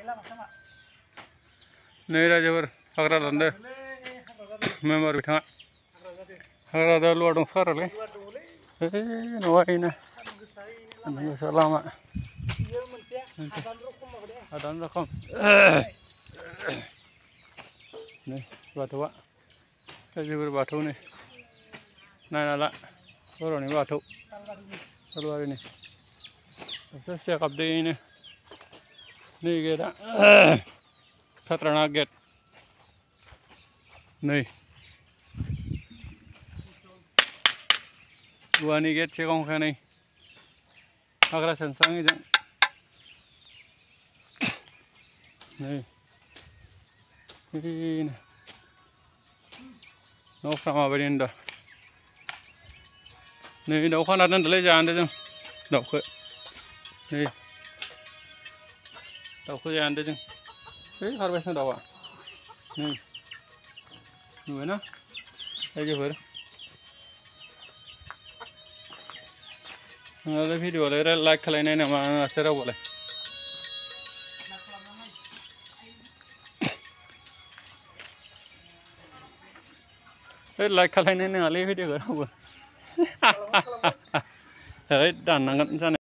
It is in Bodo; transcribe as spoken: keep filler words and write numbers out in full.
नै रायजोफोर हाग्रा दानदो मेम्बार बिथाङा हाग्रा दा लुवा दंसोगारोलै न'आवहायनो सान्दुं गोसा लामा हादान रखम नै बाथौआ रायजोफोर बाथौ नै नायना ला बर'नि बाथौ सालबारिनि एसे सेकाप दैनो नै गेटआ खाट्रानाक गेट नै औवानि गेट सिगाङावहाय नै हाग्रा सनस्राङैजों नै बेनो न'फ्रा माबायदि होनदों नै दाउ खाना दोनदोंलै जाहानदों जों दाउखौ नै दाउखौ जाहानदों जों है खारबायसो दाउआ नै नुबायना रायजोफोर नोंहालाय भिडिअ'आलाय लाइक खालायनाय नामा नोंहासो रावबोलाय लाइक खालायनाय नङालै भिडिअ'खौ रावबो है दाननांगोन जानाय